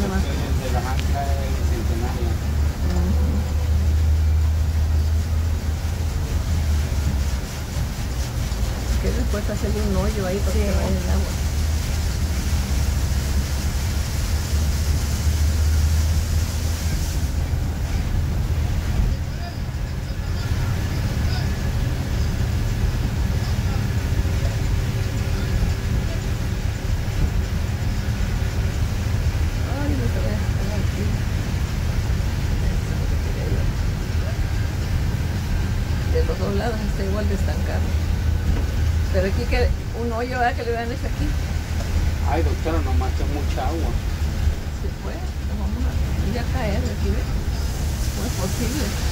¿Dónde más? El de las anclas es Centenario. Que después hacerle un hoyo ahí para que se vaya el agua. Ay, no te voy a estar aquí. Eso es lo que quería yo. De los dos lados está igual de estancado. Pero aquí que un hoyo, ¿verdad? Que le hubieran hecho aquí. Ay, doctora, nomás que mucha agua. Se fue, vamos a ya caer aquí, ¿ves? No es posible.